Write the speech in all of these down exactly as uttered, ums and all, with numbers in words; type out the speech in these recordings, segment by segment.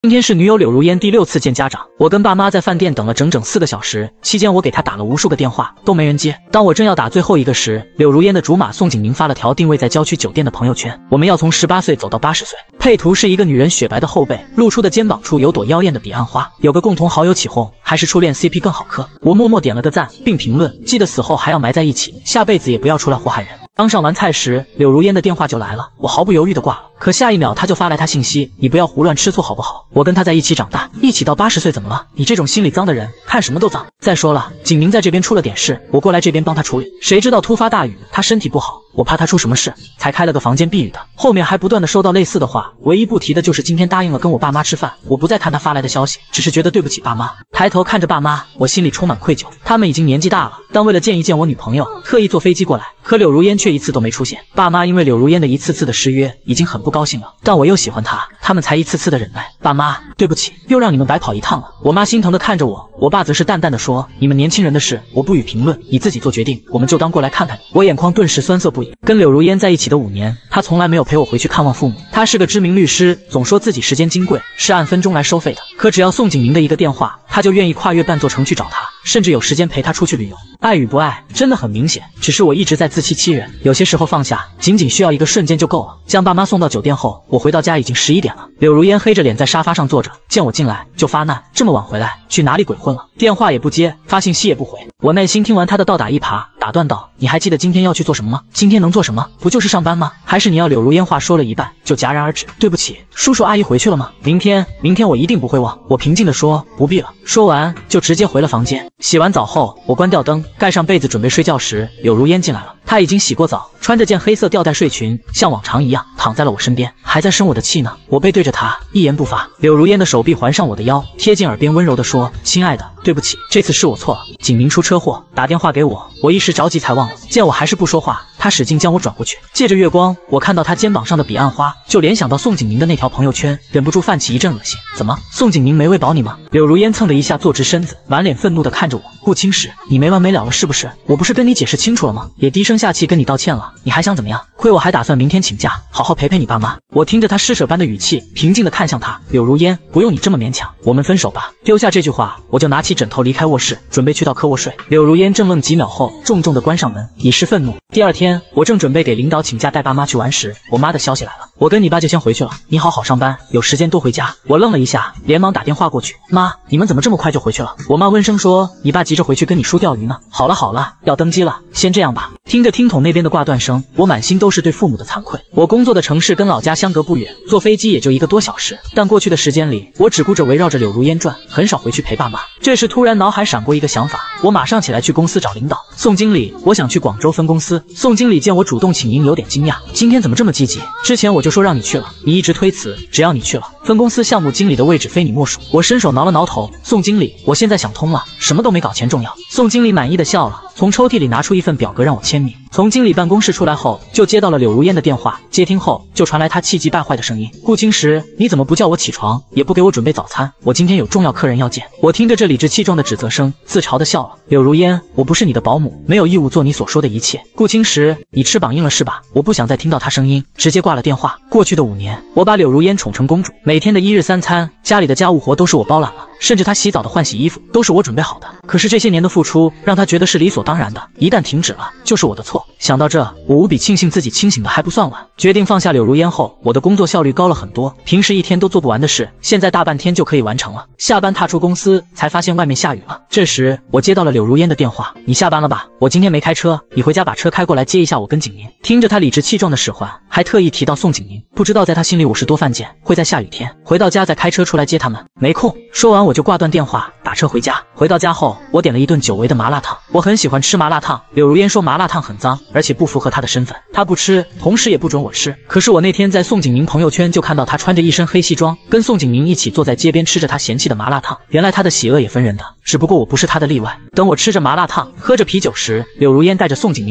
今天是女友柳如烟第六次见家长，我跟爸妈在饭店等了整整四个小时，期间我给她打了无数个电话，都没人接。当我正要打最后一个时，柳如烟的竹马宋景宁发了条定位在郊区酒店的朋友圈，我们要从十八岁走到八十岁。配图是一个女人雪白的后背，露出的肩膀处有朵妖艳的彼岸花，有个共同好友起哄，还是初恋 C P 更好磕。我默默点了个赞，并评论：记得死后还要埋在一起，下辈子也不要出来祸害人。刚上完菜时，柳如烟的电话就来了，我毫不犹豫地挂了。可下一秒她就发来她信息：你不要胡乱吃醋好不好？我跟她在一起长大，一起到八十岁怎么了？你这种心里脏的人，看什么都脏。再说了，景宁在这边出了点事，我过来这边帮她处理。谁知道突发大雨，她身体不好，我怕她出什么事，才开了个房间避雨的。后面还不断的收到类似的话，唯一不提的就是今天答应了跟我爸妈吃饭。我不再看她发来的消息，只是觉得对不起爸妈。抬头看着爸妈，我心里充满愧疚。他们已经年纪大了，但为了见一见我女朋友，特意坐飞机过来。可柳如烟却一次都没出现。爸妈因为柳如烟的一次次的失约，已经很不高兴了，但我又喜欢她，他们才一次次的忍耐。爸妈，对不起，又让你们白跑一趟了。我妈心疼的看着我，我爸则是淡淡的说：你们年轻人的事，我不予评论，你自己做决定，我们就当过来看看你。我眼眶顿时酸涩不已。跟柳如烟在一起的五年，她从来没有陪我回去看望父母。她是个知名律师，总说自己时间金贵，是按分钟来收费的。可只要宋景宁的一个电话，她就愿意跨越半座城去找他，甚至有时间陪他出去旅游。爱与不爱真的很明显，只是我一直在自欺欺人。有些时候放下，仅仅需要一个瞬间就够了。将爸妈送到酒店后，我回到家已经十一点了。柳如烟黑着脸在沙发上坐着，见我进来就发难：这么晚回来，去哪里鬼混了？电话也不接，发信息也不回。我耐心听完他的倒打一耙，打断道：你还记得今天要去做什么吗？今天能做什么？不就是上班吗？还是你要……柳如烟话说了一半就戛然而止。对不起，叔叔阿姨回去了吗？明天，明天我一定不会忘。我平静地说：不必了。说完就直接回了房间。洗完澡后，我关掉灯，盖上被子准备睡觉时，柳如烟进来了。她已经洗过澡，穿着件黑色吊带睡裙，像往常一样躺在了我身边，还在生我的气呢。我背对着她，一言不发。柳如烟的手臂环上我的腰，贴近耳边温柔地说：亲爱的，对不起，这次是我错了。景宁出车祸，打电话给我，我一时着急才忘了。见我还是不说话，她使劲将我转过去。借着月光，我看到她肩膀上的彼岸花，就联想到宋景宁的那条朋友圈，忍不住泛起一阵恶心。怎么，宋景宁没喂饱你吗？柳如烟蹭的一下坐直身子，满脸愤怒地看着我。顾青石，你没完没了了是不是？我不是跟你解释清楚了吗？也低声下气跟你道歉了，你还想怎么样？亏我还打算明天请假，好好陪陪你爸妈。我听着他施舍般的语气，平静地看向他。柳如烟，不用你这么勉强，我们分手吧。丢下这句话，我就拿起枕头离开卧室，准备去到客卧睡。柳如烟怔愣几秒后，重重地关上门，以示愤怒。第二天，我正准备给领导请假带爸妈去玩时，我妈的消息来了：我跟你爸就先回去了，你好好上班，有时间多回家。我愣了一下，连忙打电话过去：妈，你们怎么这么快就回去了？我妈温声说：你爸急着回去跟你叔钓鱼呢。好了好了，要登机了，先这样吧。听着听筒那边的挂断声，我满心都是对父母的惭愧。我工作的城市跟老家相隔不远，坐飞机也就一个多小时，但过去的时间里，我只顾着围绕着柳如烟转，很少回去陪爸妈。这时突然脑海闪过一个想法，我马上起来去公司找领导。宋经理，我想去广州分公司。宋经理见我主动请缨，有点惊讶，今天怎么这么积极？之前我就说让你去了，你一直推辞，只要你去了，分公司项目经理的位置非你莫属。我伸手挠了挠头，宋经理，我现在想通了，什么都没搞钱重要。宋经理满意的笑了，从抽屉里拿出一份表格让我签名。从经理办公室出来后，就接到了柳如烟的电话。接听后，就传来她气急败坏的声音：顾青石，你怎么不叫我起床，也不给我准备早餐？我今天有重要客人要见。我听着这理直气壮的指责声，自嘲的笑了。柳如烟，我不是你的保姆，没有义务做你所说的一切。顾青石，你翅膀硬了是吧？我不想再听到她声音，直接挂了电话。过去的五年，我把柳如烟宠成公主，每天的一日三餐，家里的家务活都是我包揽了，甚至她洗澡的换洗衣服都是我准备好的。可是这些年的付出，让她觉得是理所当然的，一旦停止了，就是我的错。想到这，我无比庆幸自己清醒的还不算晚。决定放下柳如烟后，我的工作效率高了很多，平时一天都做不完的事，现在大半天就可以完成了。下班踏出公司，才发现外面下雨了。这时我接到了柳如烟的电话：你下班了吧？我今天没开车，你回家把车开过来接一下我跟景宁。听着他理直气壮的使唤，还特意提到宋景宁，不知道在他心里我是多犯贱，会在下雨天回到家再开车出来接他们。没空。说完我就挂断电话，打车回家。回到家后，我点了一顿久违的麻辣烫。我很喜欢吃麻辣烫，柳如烟说麻辣烫很脏，而且不符合她的身份，她不吃，同时也不准我吃。可是我那天在宋景宁朋友圈就看到她穿着一身黑西装，跟宋景宁一起坐在街边吃着她嫌弃的麻辣烫。原来她的喜恶也分人的，只不过我不是她的例外。等我吃着麻辣烫，喝着啤酒时，柳如烟带着宋景宁回来了。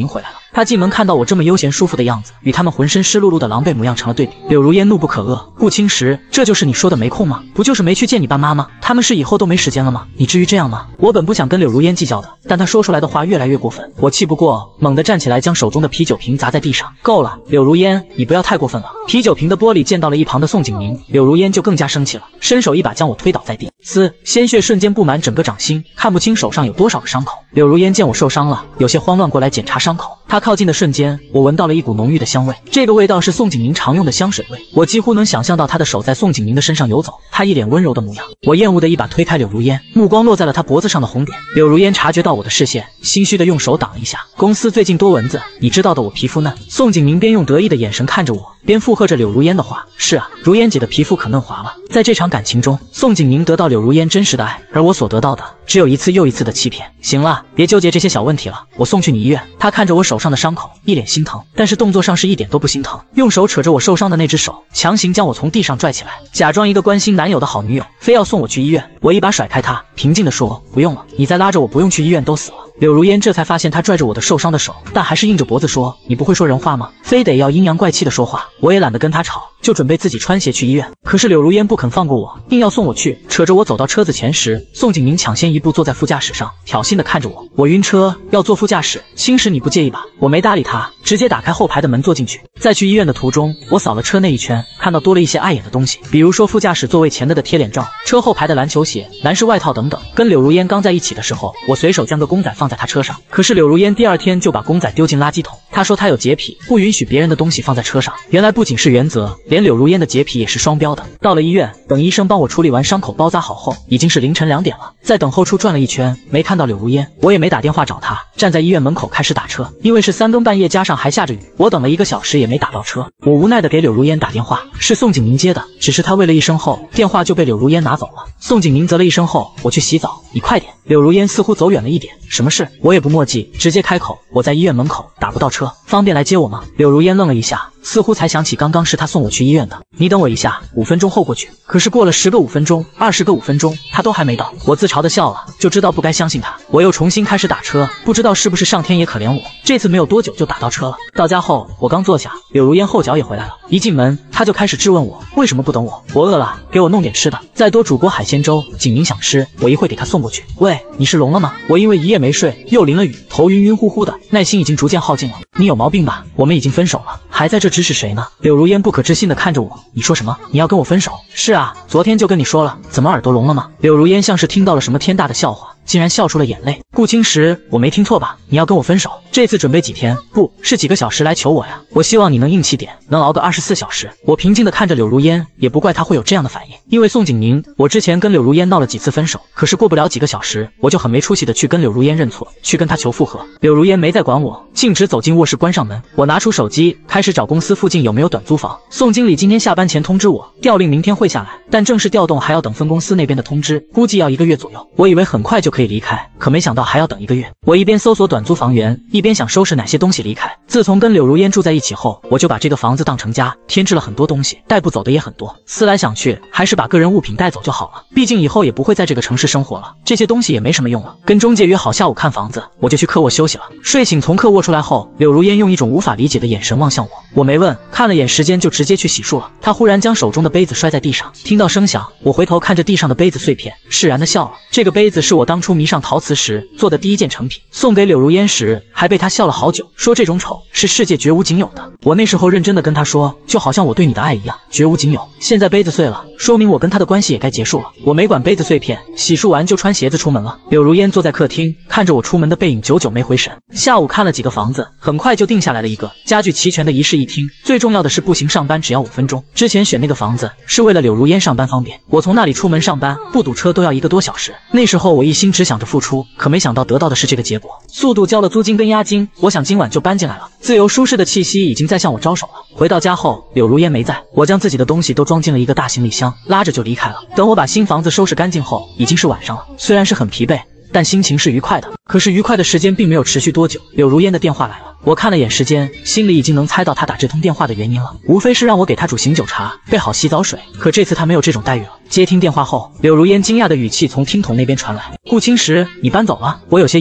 他进门看到我这么悠闲舒服的样子，与他们浑身湿漉漉的狼狈模样成了对比。柳如烟怒不可遏，顾青石，这就是你说的没空吗？不就是没去见你爸妈吗？他们是以后都没时间了吗？你至于这样吗？我本不想跟柳如烟计较的，但他说出来的话越来越过分，我气不过，猛地站起来，将手中的啤酒瓶砸在地上。够了，柳如烟，你不要太过分了。啤酒瓶的玻璃溅到了一旁的宋景明，柳如烟就更加生气了，伸手一把将我推倒在地，嘶，鲜血瞬间布满整个掌心，看不清手上有多少个伤口。柳如烟见我受伤了，有些慌乱过来检查伤口。她靠近的瞬间，我闻到了一股浓郁的香味，这个味道是宋景明常用的香水味，我几乎能想象到他的手在宋景明的身上游走，他一脸温柔的模样。我厌恶的一把推开柳如烟，目光落在了他脖子上的红点。柳如烟察觉到我的视线，心虚的用手挡了一下。公司最近多蚊子，你知道的，我皮肤嫩。宋景明边用得意的眼神看着我，边附和着柳如烟的话。是啊，如烟姐的皮肤可嫩滑了。在这场感情中，宋景明得到柳如烟真实的爱，而我所得到的只有一次又一次的欺骗。行了，别纠结这些小问题了，我送去你医院。他看着我手上的伤口，一脸心疼，但是动作上是一点都不心疼，用手扯着我受伤的那只手，强行将我从地上拽起来，假装一个关心男友的好女友，非要送我去医院。我一把甩开他，平静地说，不用了，你再拉着我不用去医院都死了。柳如烟这才发现他拽着我的受伤的手，但还是硬着脖子说，你不会说人话吗？非得要阴阳怪气的说话。我也懒得跟他吵，就准备自己穿鞋去医院。可是柳如烟不肯放过我，硬要送我去，扯着我走到车子前时，宋景明抢先一步坐在副驾驶上，挑衅地看着我。我晕车，要坐副驾驶，青石你不介意吧？我没搭理他，直接打开后排的门坐进去。在去医院的途中，我扫了车内一圈，看到多了一些碍眼的东西，比如说副驾驶座位前的的贴脸照，车后排的篮球鞋、男士外套等等。跟柳如烟刚在一起的时候，我随手将个公仔放在他车上，可是柳如烟第二天就把公仔丢进垃圾桶。她说她有洁癖，不允许别人的东西放在车上。原来不仅是原则，连柳如烟的洁癖也是双标的。到了医院，等医生帮我处理完伤口包扎好后，已经是凌晨两点了。在等候处转了一圈，没看到柳如烟，我也没打电话找她，站在医院门口开始打车。因为是三更半夜，加上还下着雨，我等了一个小时也没打到车。我无奈的给柳如烟打电话，是宋景明接的，只是他喂了一声后，电话就被柳如烟拿走了。宋景明啧了一声后，我去洗澡，你快点。柳如烟似乎走远了一点，什么事？我也不墨迹，直接开口，我在医院门口，打不到车，方便来接我吗？柳如烟愣了一下，似乎才想起刚刚是他送我去医院的。你等我一下，五分钟后过去。可是过了十个五分钟，二十个五分钟，他都还没到。我自嘲的笑了，就知道不该相信他。我又重新开始打车，不知道是不是上天也可怜我，这次没有多久就打到车了。到家后，我刚坐下，柳如烟后脚也回来了。一进门，他就开始质问我为什么不等我。我饿了，给我弄点吃的，再多煮锅海鲜粥。景明想吃，我一会给他送过去。喂，你是聋了吗？我因为一夜没睡，又淋了雨，头晕晕乎乎的，耐心已经逐渐耗尽了。你有毛病吧？我们已经分手了，还在这指使谁呢？柳如烟不可置信地看着我，你说什么？你要跟我分手？是啊，昨天就跟你说了，怎么耳朵聋了吗？柳如烟像是听到了什么天大的笑话，竟然笑出了眼泪。顾青石，我没听错吧？你要跟我分手？这次准备几天？不是几个小时来求我呀？我希望你能硬气点，能熬个二十四小时。我平静地看着柳如烟，也不怪她会有这样的反应。因为宋景明，我之前跟柳如烟闹了几次分手，可是过不了几个小时，我就很没出息的去跟柳如烟认错，去跟她求复合。柳如烟没再管我，径直走进卧室关上门。我拿出手机，开始找公司附近有没有短租房。宋经理今天下班前通知我，调令明天会下来，但正式调动还要等分公司那边的通知，估计要一个月左右。我以为很快就可以离开，可没想到还要等一个月。我一边搜索短租房源，一边想收拾哪些东西离开。自从跟柳如烟住在一起后，我就把这个房子当成家，添置了很多东西，带不走的也很多。思来想去，还是把个人物品带走就好了，毕竟以后也不会在这个城市生活了，这些东西也没什么用了。跟中介约好下午看房子，我就去客卧休息了。睡醒从客卧出来后，柳如烟用一种无法理解的眼神望向我，我没问，看了眼时间就直接去洗漱了。她忽然将手中的杯子摔在地上，听到声响，我回头看着地上的杯子碎片，释然的笑了。这个杯子是我当初迷上陶瓷时做的第一件成品，送给柳如烟时还被她笑了好久，说这种丑是世界绝无仅有的。我那时候认真的跟她说，就好像我对你的爱一样，绝无仅有。现在杯子碎了，说明我跟她的关系也该结束了。我没管杯子碎片，洗漱完就穿鞋子出门了。柳如烟坐在客厅，看着我出门的背影，久久没回神。下午看了几个房子，很快就定下来了一个家具齐全的一室一厅，最重要的是步行上班只要五分钟。之前选那个房子是为了柳如烟上班方便，我从那里出门上班不堵车都要一个多小时。那时候我一心只想着付出，可没想到得到的是这个结果。速度交了租金跟押金，我想今晚就搬进来了。自由舒适的气息已经在向我招手了。回到家后，柳如烟没在，我将自己的东西都装进了一个大行李箱，拉着就离开了。等我把新房子收拾干净后，已经是晚上了。虽然是很疲惫，但心情是愉快的。可是愉快的时间并没有持续多久，柳如烟的电话来了。我看了眼时间，心里已经能猜到她打这通电话的原因了，无非是让我给她煮醒酒茶，备好洗澡水。可这次她没有这种待遇了。接听电话后，柳如烟惊讶的语气从听筒那边传来：顾青石，你搬走了？我有些意外，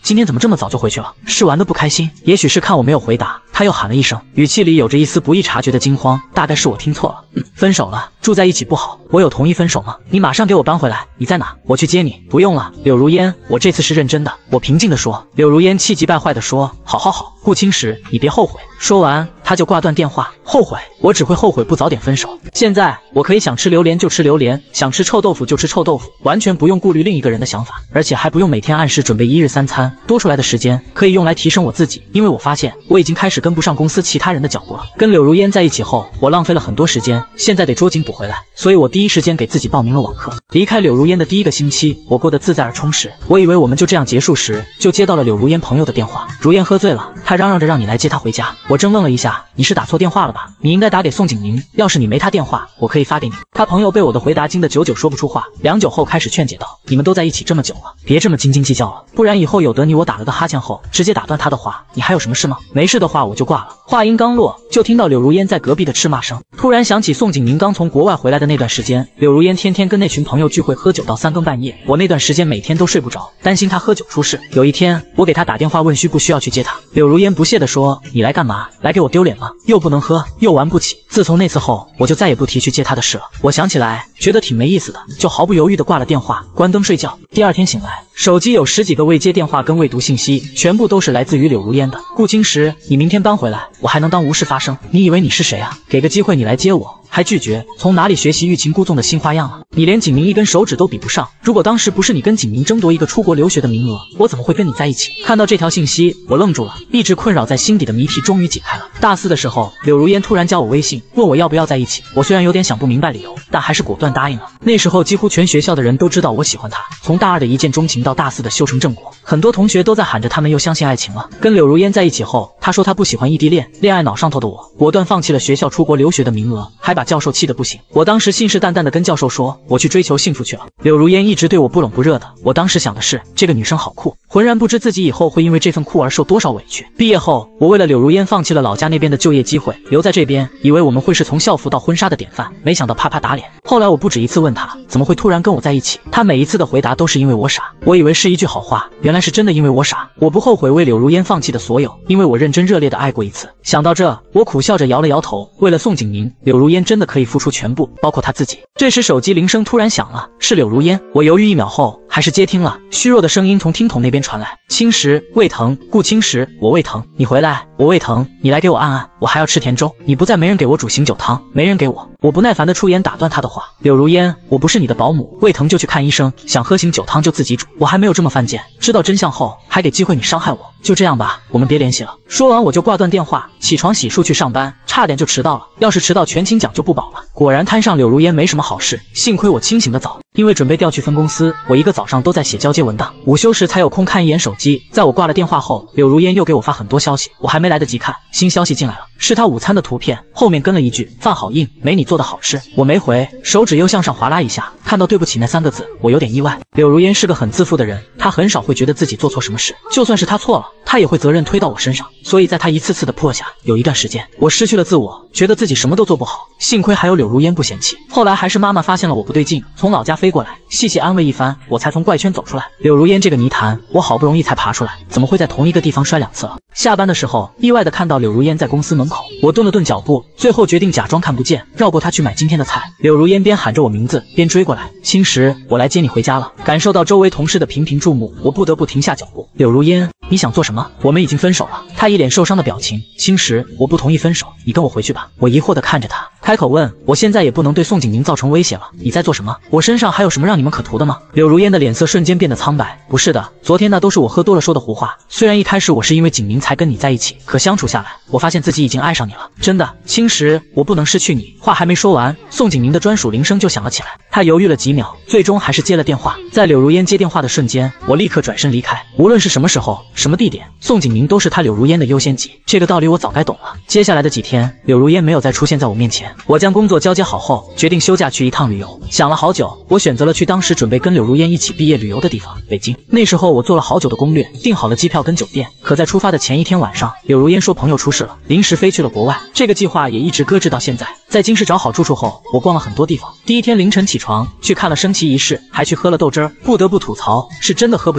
今天怎么这么早就回去了？是玩的不开心？也许是看我没有回答，他又喊了一声，语气里有着一丝不易察觉的惊慌。大概是我听错了。嗯，分手了，住在一起不好。我有同意分手吗？你马上给我搬回来。你在哪？我去接你。不用了，柳如烟，我这次是认真的。我平静地说。柳如烟气急败坏地说：好好好，顾青石，你别后悔。说完，他就挂断电话。后悔？我只会后悔不早点分手。现在我可以想吃榴莲就吃榴莲，想吃臭豆腐就吃臭豆腐，完全不用顾虑另一个人的想法，而且还不用每天按时准备一日三餐。多出来的时间可以用来提升我自己，因为我发现我已经开始跟不上公司其他人的脚步了。跟柳如烟在一起后，我浪费了很多时间，现在得捉紧补回来，所以我第一时间给自己报名了网课。离开柳如烟的第一个星期，我过得自在而充实。我以为我们就这样结束时，就接到了柳如烟朋友的电话。如烟喝醉了，他嚷嚷着让你来接他回家。我怔愣了一下，你是打错电话了吧？你应该打给宋景宁，要是你没他电话，我可以发给你。他朋友被我的回答惊得久久说不出话，良久后开始劝解道：你们都在一起这么久了，别这么斤斤计较了，不然以后有得你我打了个哈欠后直接打断他的话，你还有什么事吗？没事的话我就挂了。话音刚落，就听到柳如烟在隔壁的斥骂声。突然想起宋景宁刚从国外回来的那段时间，柳如烟天天跟那群朋友聚会喝酒到三更半夜，我那段时间每天都睡不着，担心他喝酒出事。有一天我给他打电话问需不需要去接他，柳如烟不屑地说：你来干嘛？来给我丢脸吗？又不能喝，又玩不起。自从那次后，我就再也不提去接他的事了。我想起来觉得挺没意思的，就毫不犹豫地挂了电话，关灯睡觉。第二天醒来，手机有十几个未接电话跟未读信息，全部都是来自于柳如烟的。顾青石，你明天搬回来，我还能当无事发生？你以为你是谁啊？给个机会你来接我，还拒绝，从哪里学习欲擒故纵的新花样啊？你连景明一根手指都比不上。如果当时不是你跟景明争夺一个出国留学的名额，我怎么会跟你在一起？看到这条信息，我愣住了，一直困扰在心底的谜题终于解开了。大四的时候，柳如烟突然加我微信，问我要不要在一起。我虽然有点想不明白理由，但还是果断答应了。那时候几乎全学校的人都知道我喜欢他，从大二的一见钟情到大四的修成正果，很多同学都在喊着他们又相信爱情了。跟柳如烟在一起后，他说他不喜欢异地恋，恋爱脑上头的我，果断放弃了学校出国留学的名额，还把教授气得不行。我当时信誓旦旦地跟教授说，我去追求幸福去了。柳如烟一直对我不冷不热的，我当时想的是，这个女生好酷，浑然不知自己以后会因为这份酷而受多少委屈。毕业后，我为了柳如烟放弃了老家那边的就业机会，留在这边，以为我们会是从校服到婚纱的典范，没想到啪啪打脸。后来我不止一次问他，怎么会突然跟我在一起？他每一次的回答都是因为我傻。我以为是一句好话，原来是真的因为我傻。我不后悔为柳如烟放弃的所有，因为我认真热烈的爱过一次。想到这，我苦笑着摇了摇头。为了宋景宁，柳如烟真的可以付出全部，包括她自己。这时手机铃声突然响了，是柳如烟。我犹豫一秒后，还是接听了。虚弱的声音从听筒那边传来：青石，胃疼，顾青石，我胃疼，你回来，我胃疼，你来给我按按，我还要吃甜粥，你不在没人给我煮醒酒汤，没人给我。我不耐烦的出言打断他的话：柳如烟，我不是你的保姆，胃疼就去看医生，想喝醒酒汤就自己煮，我还没有这么犯贱。知道真相后，还给机会你伤害我，就这样吧，我们别联系了。说完我就挂断电话，起床洗漱去上班，差点就迟到了，要是迟到全勤奖就不保了。果然摊上柳如烟没什么好事，幸亏我清醒的早，因为准备调去分公司，我一个早上都在写交接文档，午休时才有空看一眼手机。在我挂了电话后，柳如烟又给我发很多消息，我还没来得及看，新消息进来了，是她午餐的图片，后面跟了一句饭好硬，没你做的好吃。我没回，手指又向上划拉一下，看到对不起那三个字，我有点意外。柳如烟是个很自负的人，她很少会觉得自己做错什么事，就算是她错了，她也会责任推到我身上，所以在她一次次的破下，有一段时间我失去了自我，觉得自己什么都做不好，幸亏还有柳如烟不嫌弃。后来还是妈妈发现了我不对劲，从老家飞过来，细细安慰一番，我才从怪圈走出来。柳如烟这个泥潭，我好不容易才爬出来，怎么会在同一个地方摔两次了？下班的时候，意外的看到柳如烟在公司门口，我顿了顿脚步，最后决定假装看不见，绕过她去买今天的菜。柳如烟边喊着我名字，边追过来：青石，我来接你回家了。感受到周围同事的频频注目，我不得不停下脚步。柳如烟，你想做什么？我们已经分手了。她一脸受伤的表情。青石，我不同意分手，你跟我回去吧。我疑惑的看着她，开口问：我现在也不能对宋景宁造成威胁了，你在做什么？我身上还有什么让你们可图的吗？柳如烟的脸色瞬间变得苍白。不是的，昨天那都是我喝多了说的胡话。虽然一开始我是因为景宁才跟你在一起，可相处下来，我发现自己已经爱上你了。真的，青石，我不能失去你。话还没说完，宋景宁的专属铃声就响了起来。他犹豫了几秒，最终还是接了电话。在柳如烟接电话的瞬间，我立刻转身离开。无论是什么时候、什么地点，宋景宁都是他柳如烟的优先级。这个道理我早该懂了。接下来的几天，柳如烟没有再出现在我面前。我将工作交接好后，决定休假去一趟旅游。想了好久，我选择了去当时准备跟柳如烟一起毕业旅游的地方——北京。那时候我做了好久的攻略，订好了机票跟酒店。可在出发的前一天晚上，柳如烟说朋友出事了，临时飞去了国外。这个计划也一直搁置到现在。在京市找好住处后，我逛了很多地方。第一天凌晨起床，去看了升旗仪式，还去喝了豆汁儿。不得不吐槽，是真的喝不下去。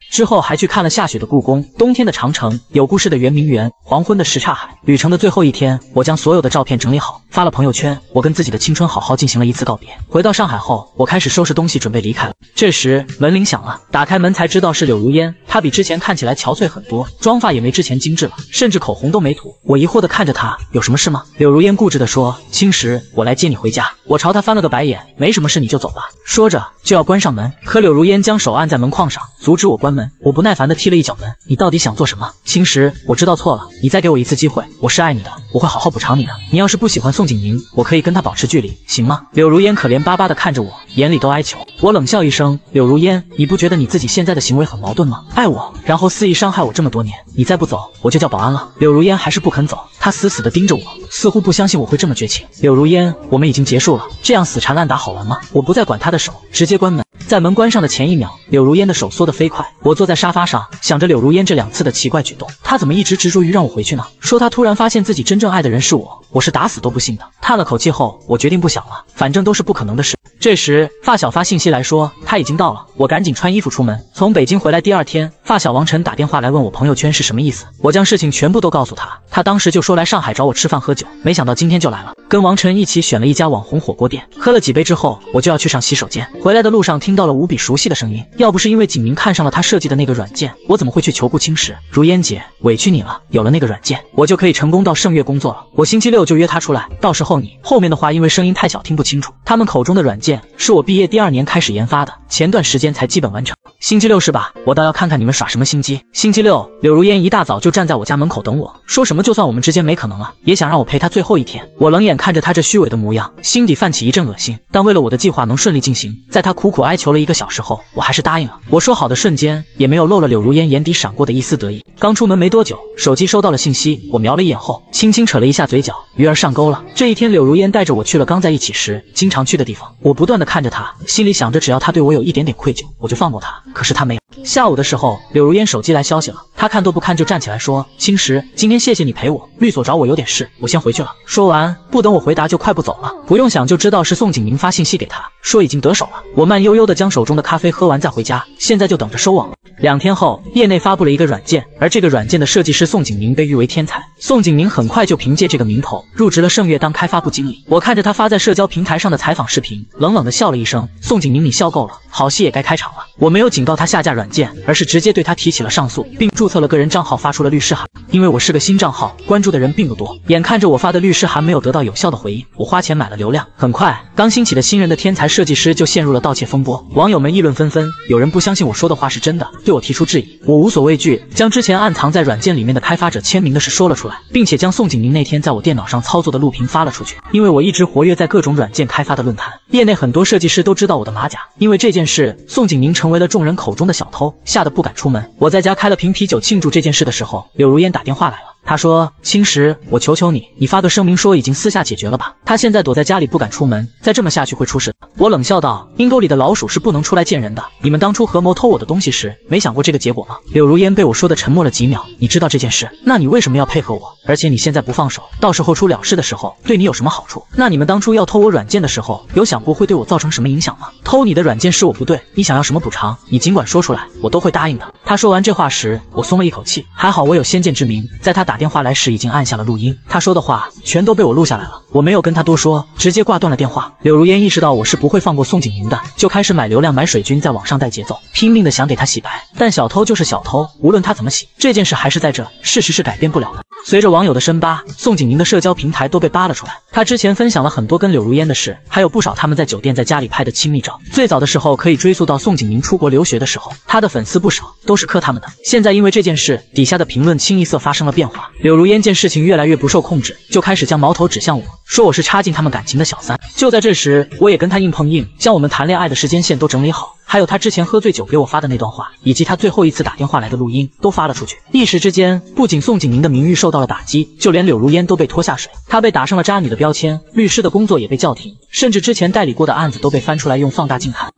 之后还去看了下雪的故宫、冬天的长城、有故事的圆明园、黄昏的什刹海。旅程的最后一天，我将所有的照片整理好，发了朋友圈。我跟自己的青春好好进行了一次告别。回到上海后，我开始收拾东西准备离开了。这时门铃响了，打开门才知道是柳如烟。她比之前看起来憔悴很多，妆发也没之前精致了，甚至口红都没涂。我疑惑地看着她，有什么事吗？柳如烟固执地说：青石，我来接你回家。我朝她翻了个白眼，没什么事你就走吧。说着就要关上门，可柳如烟将手按在门框上，阻止我关门。我不耐烦地踢了一脚门，你到底想做什么？青石，我知道错了，你再给我一次机会，我是爱你的，我会好好补偿你的。你要是不喜欢宋景宁，我可以跟他保持距离，行吗？柳如烟可怜巴巴地看着我，眼里都哀求。我冷笑一声，柳如烟，你不觉得你自己现在的行为很矛盾吗？爱我，然后肆意伤害我这么多年，你再不走，我就叫保安了。柳如烟还是不肯走，她死死地盯着我，似乎不相信我会这么绝情。柳如烟，我们已经结束了，这样死缠烂打好玩吗？我不再管她的手，直接关门。在门关上的前一秒，柳如烟的手缩得飞快。我坐在沙发上，想着柳如烟这两次的奇怪举动，她怎么一直执着于让我回去呢？说她突然发现自己真正爱的人是我，我是打死都不信的。叹了口气后，我决定不想了，反正都是不可能的事。这时发小发信息来说他已经到了，我赶紧穿衣服出门。从北京回来第二天，发小王晨打电话来问我朋友圈是什么意思，我将事情全部都告诉他，他当时就说来上海找我吃饭喝酒，没想到今天就来了。跟王晨一起选了一家网红火锅店，喝了几杯之后，我就要去上洗手间。回来的路上听到了无比熟悉的声音，要不是因为景明看上了他设计的那个软件，我怎么会去求顾青石？如烟姐，委屈你了，有了那个软件，我就可以成功到圣月工作了。我星期六就约他出来，到时候你后面的话因为声音太小听不清楚。他们口中的软件是我毕业第二年开始研发的，前段时间才基本完成。星期六是吧？我倒要看看你们耍什么心机。星期六，柳如烟一大早就站在我家门口等我，说什么就算我们之间没可能了，也想让我陪她最后一天。我冷眼看着她这虚伪的模样，心底泛起一阵恶心。但为了我的计划能顺利进行，在她苦苦哀求了一个小时后，我还是答应了。我说好的瞬间，也没有漏了柳如烟眼底闪过的一丝得意。刚出门没多久，手机收到了信息，我瞄了一眼后，轻轻扯了一下嘴角，鱼儿上钩了。这一天，柳如烟带着我去了刚在一起时经常去的地方。我不断的看着她，心里想着只要她对我有一点点愧疚，我就放过她。可是她没有。下午的时候，柳如烟手机来消息了，她看都不看就站起来说：青石，今天谢谢你陪我，律所找我有点事，我先回去了。说完，不等我回答就快步走了。不用想就知道是宋景明发信息给她，说已经得手了。我慢悠悠的将手中的咖啡喝完再回家，现在就等着收网了。两天后，业内发布了一个软件，而这个软件的设计师宋景明被誉为天才。宋景明很快就凭借这个名头入职了圣月当开发部经理。我看着他发在社交平台上的采访视频，冷冷的笑了一声：宋景明，你笑够了，好戏也该开场了。我没有警告他下架软件，而是直接对他提起了上诉，并注册了个人账号，发出了律师函。因为我是个新账号，关注的人并不多。眼看着我发的律师函没有得到有效的回应，我花钱买了流量。很快，刚兴起的新人的天才设计师就陷入了盗窃风波，网友们议论纷纷，有人不相信我说的话是真的，对我提出质疑。我无所畏惧，将之前暗藏在软件里面的开发者签名的事说了出来，并且将宋景明那天在我电脑上操作的录屏发了出去。因为我一直活跃在各种软件开发的论坛，业内很多设计师都知道我的马甲。因为这件事，宋景明成为了众人口中的小偷，吓得不敢出门。我在家开了瓶啤酒庆祝这件事的时候，柳如烟打电话来了。他说：青石，我求求你，你发个声明说已经私下解决了吧，他现在躲在家里不敢出门，再这么下去会出事。我冷笑道：阴沟里的老鼠是不能出来见人的，你们当初合谋偷我的东西时，没想过这个结果吗？柳如烟被我说的沉默了几秒。你知道这件事，那你为什么要配合我？而且你现在不放手，到时候出了事的时候，对你有什么好处？那你们当初要偷我软件的时候，有想过会对我造成什么影响吗？偷你的软件是我不对，你想要什么补偿，你尽管说出来，我都会答应的。他说完这话时，我松了一口气，还好我有先见之明，在他打电话来时已经按下了录音，他说的话全都被我录下来了。我没有跟他多说，直接挂断了电话。柳如烟意识到我是不会放过宋景明的，就开始买流量买水军，在网上带节奏，拼命的想给他洗白。但小偷就是小偷，无论他怎么洗，这件事还是在这，事实是改变不了的。随着网友的深扒，宋景明的社交平台都被扒了出来。他之前分享了很多跟柳如烟的事，还有不少他们在酒店在家里拍的亲密照。最早的时候可以追溯到宋景明出国留学的时候，他的粉丝不少，都是磕他们的。现在因为这件事，底下的评论清一色发生了变化。柳如烟见事情越来越不受控制，就开始将矛头指向我，说我是插进他们感情的小三。就在这时，我也跟他硬碰硬，将我们谈恋爱的时间线都整理好，还有他之前喝醉酒给我发的那段话，以及他最后一次打电话来的录音都发了出去。一时之间，不仅宋景明的名誉受到了打击，就连柳如烟都被拖下水，她被打上了渣女的标签，律师的工作也被叫停，甚至之前代理过的案子都被翻出来用放大镜看。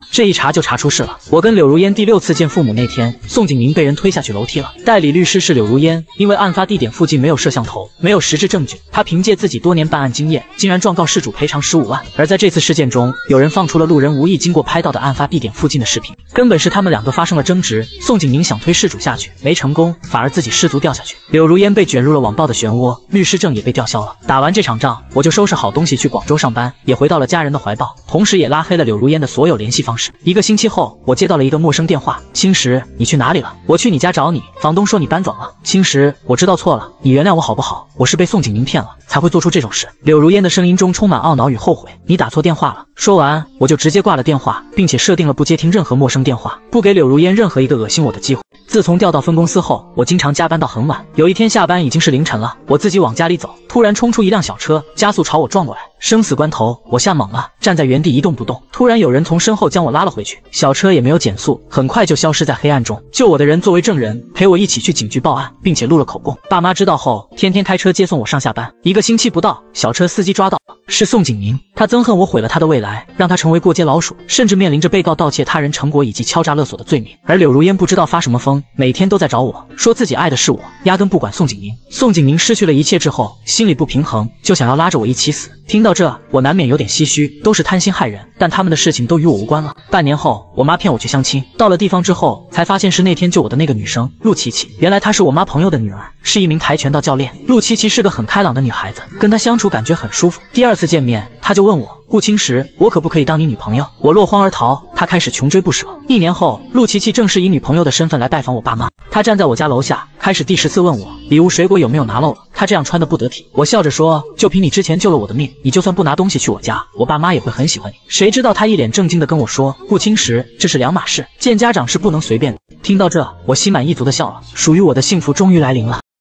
这一查就查出事了。我跟柳如烟第六次见父母那天，宋景宁被人推下去楼梯了。代理律师是柳如烟，因为案发地点附近没有摄像头，没有实质证据，他凭借自己多年办案经验，竟然状告事主赔偿十五万。而在这次事件中，有人放出了路人无意经过拍到的案发地点附近的视频，根本是他们两个发生了争执。宋景宁想推事主下去，没成功，反而自己失足掉下去。柳如烟被卷入了网暴的漩涡，律师证也被吊销了。打完这场仗，我就收拾好东西去广州上班，也回到了家人的怀抱，同时也拉黑了柳如烟的所有联系方式。一个星期后，我接到了一个陌生电话：青石，你去哪里了？我去你家找你，房东说你搬走了。青石，我知道错了，你原谅我好不好？我是被宋景宁骗了，才会做出这种事。柳如烟的声音中充满懊恼与后悔。你打错电话了。说完，我就直接挂了电话，并且设定了不接听任何陌生电话，不给柳如烟任何一个恶心我的机会。自从调到分公司后，我经常加班到很晚。有一天下班已经是凌晨了，我自己往家里走，突然冲出一辆小车，加速朝我撞过来。生死关头，我吓懵了，站在原地一动不动。突然有人从身后将我拉了回去，小车也没有减速，很快就消失在黑暗中。救我的人作为证人，陪我一起去警局报案，并且录了口供。爸妈知道后，天天开车接送我上下班。一个星期不到，小车司机抓到了，是宋景宁。他憎恨我毁了他的未来，让他成为过街老鼠，甚至面临着被告盗窃他人成果以及敲诈勒索的罪名。而柳如烟不知道发什么疯，每天都在找我，说自己爱的是我，压根不管宋景宁。宋景宁失去了一切之后，心里不平衡，就想要拉着我一起死。听到这，我难免有点唏嘘，都是贪心害人，但他们的事情都与我无关了。半年后，我妈骗我去相亲，到了地方之后，才发现是那天救我的那个女生陆琪琪。原来她是我妈朋友的女儿，是一名跆拳道教练。陆琪琪是个很开朗的女孩子，跟她相处感觉很舒服。第二次见面，她就问我：顾青石，我可不可以当你女朋友？我落荒而逃，她开始穷追不舍。一年后，陆琪琪正式以女朋友的身份来拜访我爸妈。她站在我家楼下，开始第十次问我礼物水果有没有拿漏了。她这样穿的不得体，我笑着说：就凭你之前救了我的命，你就算不拿东西去我家，我爸妈也会很喜欢你。谁知道她一脸正经的跟我说：顾青石，这是两码事，见家长是不能随便的。听到这，我心满意足的笑了，属于我的幸福终于来临了。